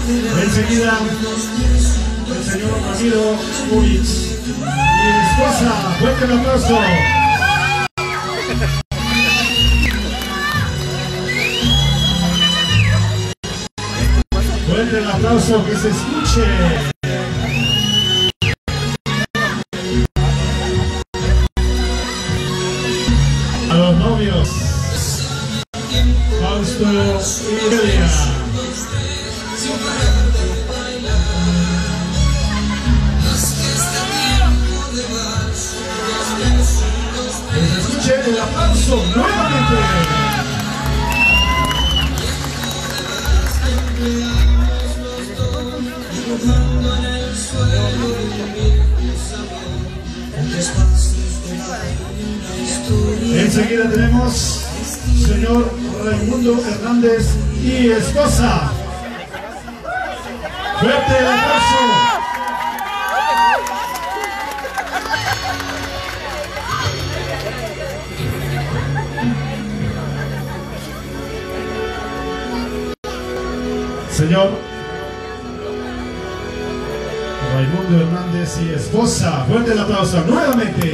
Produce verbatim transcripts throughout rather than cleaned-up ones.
Enseguida, el señor Ramiro Uriz y esposa. Fuerte el aplauso. Fuerte el aplauso, que se escuche. A los novios, Fausto y Delia. Que se escuche el aplauso nuevamente. Enseguida tenemos señor Raimundo Hernández y esposa. Fuerte el aplauso. Señor Raimundo Hernández y esposa. Fuerte el aplauso nuevamente.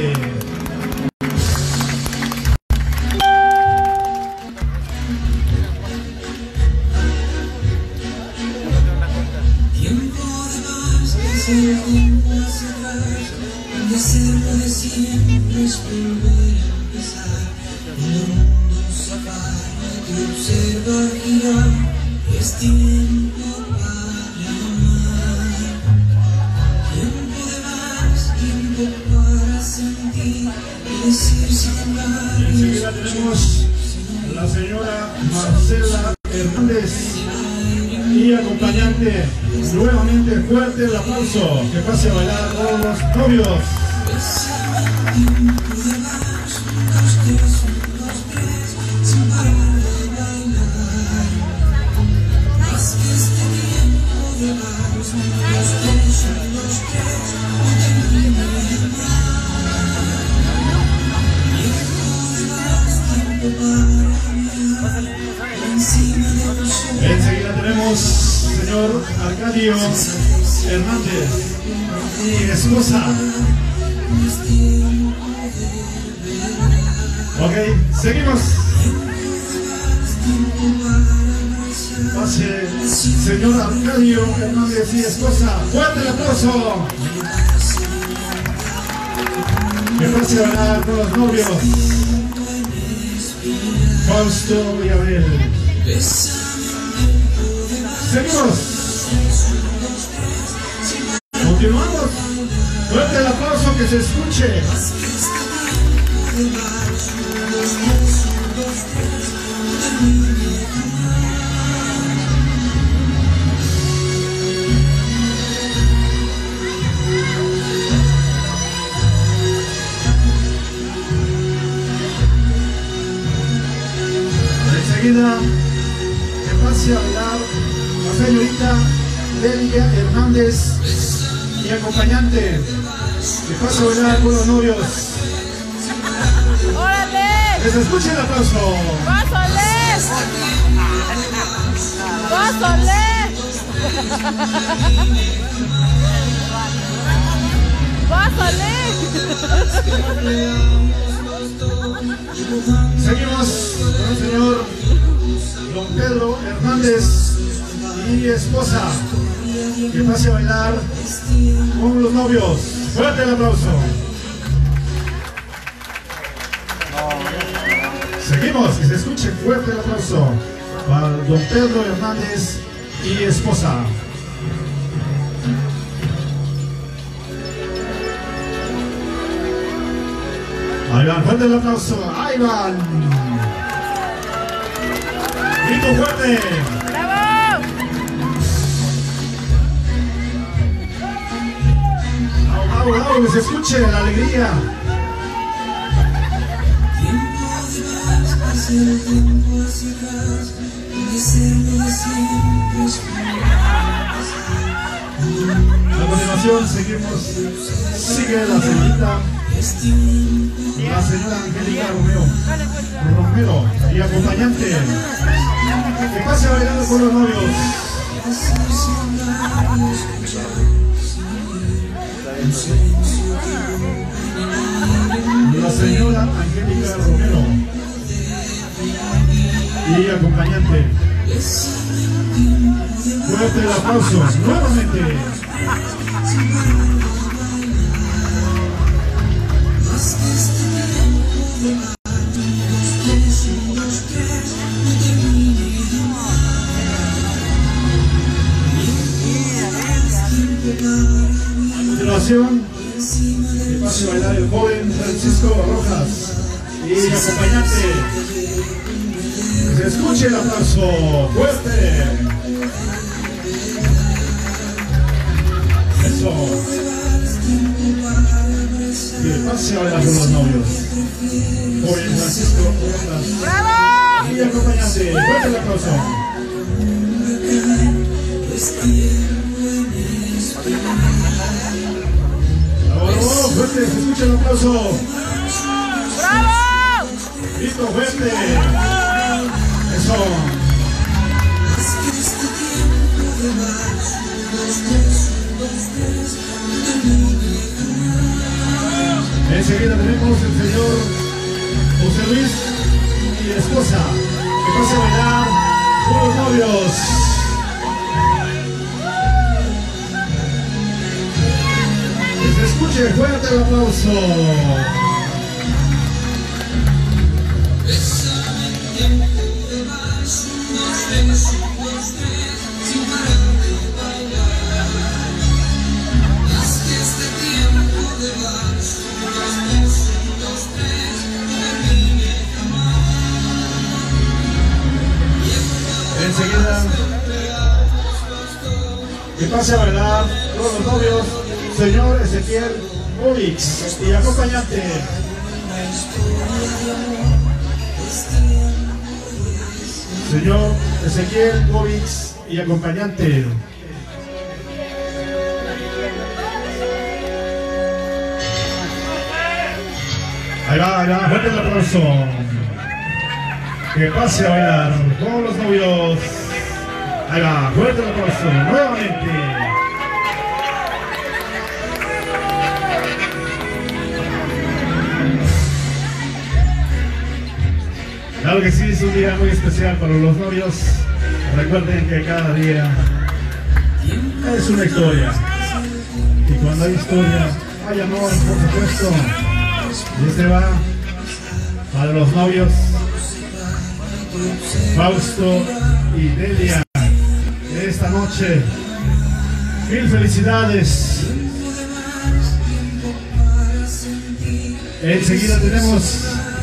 Desearlo de siempre es volver a empezar. Cuando el mundo se apaga, te observa girar. Es tiempo para amar. Tiempo de más, tiempo para sentir y decir sin hablar. Enseguida tenemos la señora Marcela Hernández y acompañante. Nuevamente fuerte el aplauso. Que pase a bailar todos los novios. Enseguida tenemos señor Arcadio Hernández y esposa. Ok, seguimos. Pase señor Arcadio Hernández y esposa. Fuerte el aplauso. Que pase a bailar con los novios. Fausto y Abel. Seguimos. Continuamos. Fuerte el aplauso, que se escuche. Enseguida, que pase a bailar la señorita Delia Hernández y acompañante. Que pase a bailar con los novios. ¡Órale! Que se escuche el aplauso. ¡Pásale! ¡Pásale! ¡Pásale! Seguimos con el señor don Pedro Hernández y esposa. Que pase a bailar con los novios. Fuerte el aplauso. Seguimos, que se escuche fuerte el aplauso para don Pedro Hernández y esposa. Ahí van, fuerte el aplauso. Ahí van. Grito fuerte. ¡Bravo! Au, au, au, que se escuche la alegría. Hacer el tiempo hacia atrás, desearlo de siempre es A continuación seguimos, sigue la señorita, la señora Angélica Romero, Romero y acompañante. Que pase a bailar con los novios. la señora Angélica Romero y acompañante. Fuerte el aplauso nuevamente. A continuación, que pase a bailar el joven Francisco Rojas y acompañante. Que se escuche el aplauso fuerte. Eso. Que pase a bailar con los novios. Joven Francisco Rojas. ¡Bravo! Y acompañante. Fuerte el aplauso. ¡Bravo! Fuerte, se escucha el aplauso. ¡Bravo! Listo, fuerte. Eso. Enseguida tenemos el señor José Luis y esposa que pasa a bailar con los novios. Que se escuche fuerte el aplauso. Enseguida, que pase a bailar todos los novios, señor Ezequiel Ovix y acompañante. Señor Ezequiel Ovix y acompañante. Ahí va, ahí va, fuerte el aplauso. Que pase a bailar todos los novios. Ahí va, fuerte el aplauso nuevamente. Claro que sí, es un día muy especial para los novios. Recuerden que cada día es una historia. Y cuando hay historia, hay amor, por supuesto. Y este va para los novios Fausto y Delia esta noche. Mil felicidades. Enseguida tenemos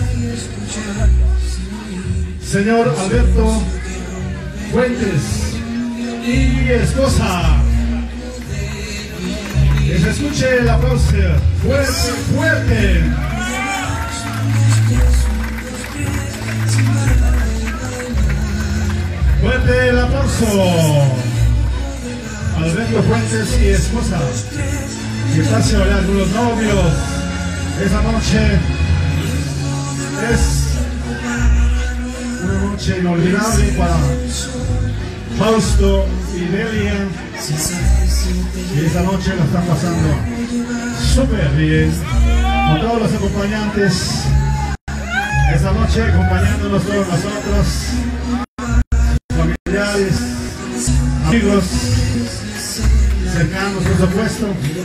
señor Alberto Fuentes y esposa. Que se escuche el aplauso fuerte, fuerte. Fuerte el aplauso. Alberto Fuentes y esposa. Que pase a bailar con los novios. Esa noche es una noche inolvidable para Fausto y Delia. Y esa noche la están pasando súper bien con todos los acompañantes. Esta noche acompañándonos todos nosotros, familiares, amigos, cercanos por supuesto.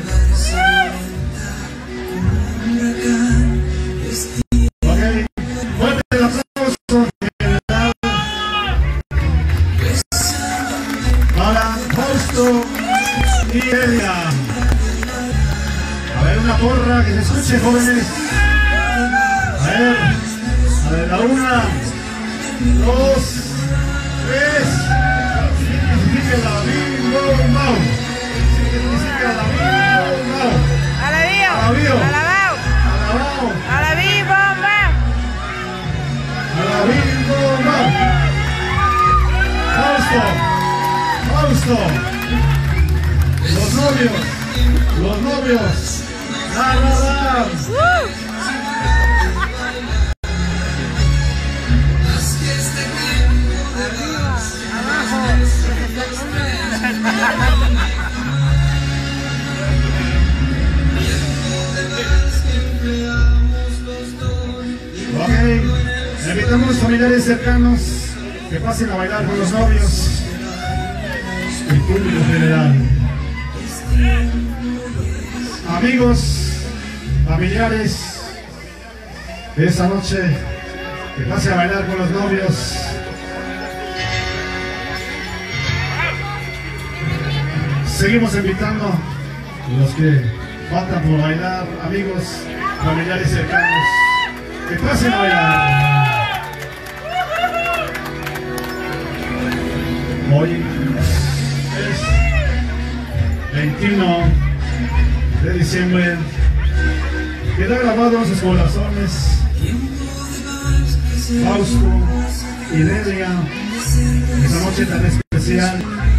Ok, fuerte el aplauso general para Fausto y Delia. A ver, una porra que se escuche, jóvenes. A ver, a ver, la una, dos, tres. Significa la Bimbo Mau. Significa la Bimbo Mau. ¡Alabío! Alabío. ¡Alabao! Alabao. ¡Alabí, bomba! A la Bimbo Mau. Fausto. Fausto. Los novios. Los novios. ¡La, la, la! ¡Uh! familiares cercanos que pasen a bailar con los novios y público general. Amigos, familiares de esta noche que pasen a bailar con los novios. Seguimos invitando a los que faltan por bailar, amigos, familiares cercanos, que pasen a bailar. Hoy es veintiuno de diciembre. Queda grabado en sus corazones Fausto y Delia, esta noche tan especial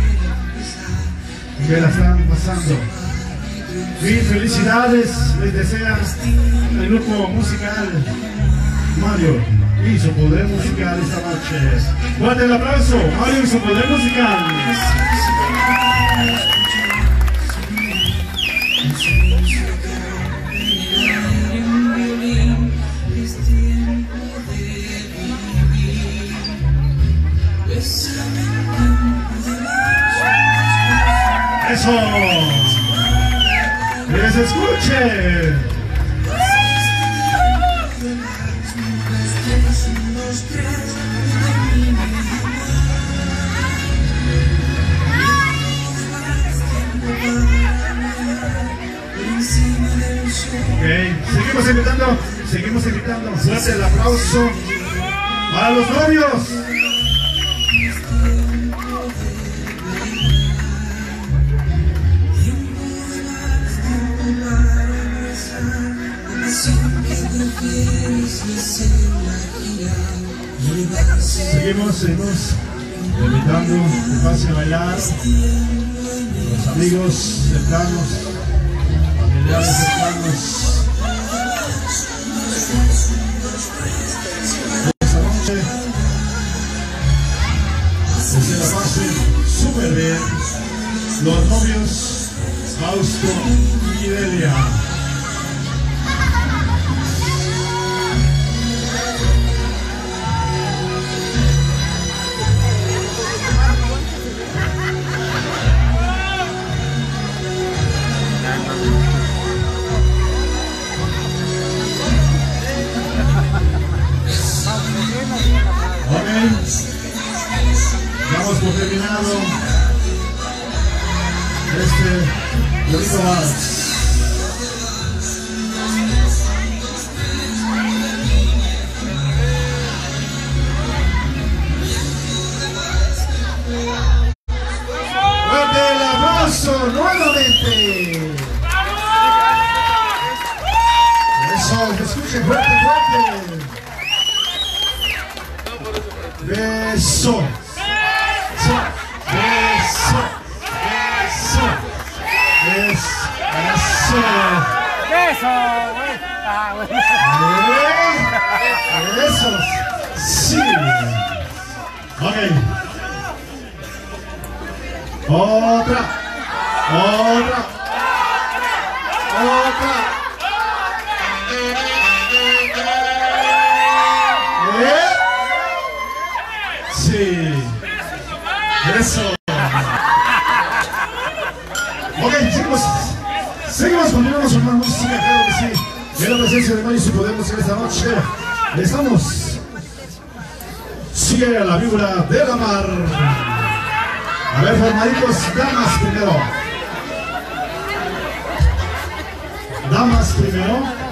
que la están pasando. Mil felicidades les desea el grupo musical Mario y su poder musical esta noche. Fuerte el aplauso, Mario y su poder musical. Eso, que se escuche. Ok, seguimos invitando, seguimos invitando. Fuerte el aplauso para los novios. Seguimos, seguimos invitando que pasen a bailar los amigos cercanos, familiares cercanos. Esta noche que se la pasen súper bien los novios Fausto y Delia. Damos por terminado este bonito vals. Fuerte el aplauso nuevamente. Eso, que escuchen fuerte, fuerte. Beso. Beso. Beso. Beso. Beso. Eso, güey. Ah, güey. Eso. Sí. Ok. Otra. Otra. Otra. ¿Eh? Sí. Eso. Ok, seguimos. Seguimos, continuamos con más música, claro que sí. De la presencia de Mario y su poder musical esta noche. Estamos. Sigue la víbora de la mar. A ver, formaditos, damas primero. Damas primero.